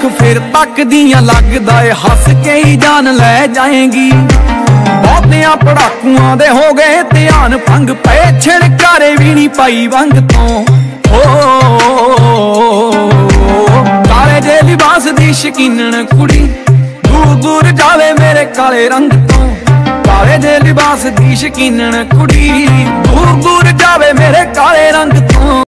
अख फिर तकदियां लगदा ए हस के ही जान लै जाएगी। बहुतियां पड़ाकुआं दे हो गए ध्यान भंग पे छिड़कारे भी नहीं पाई वंग तो हो। काले जे लिबास दी शकीनन कुड़ी दूर दूर जावे मेरे काले रंग तो। काले जे लिबास दी शकीनन कुड़ी दूर दूर जावे मेरे काले रंग तो।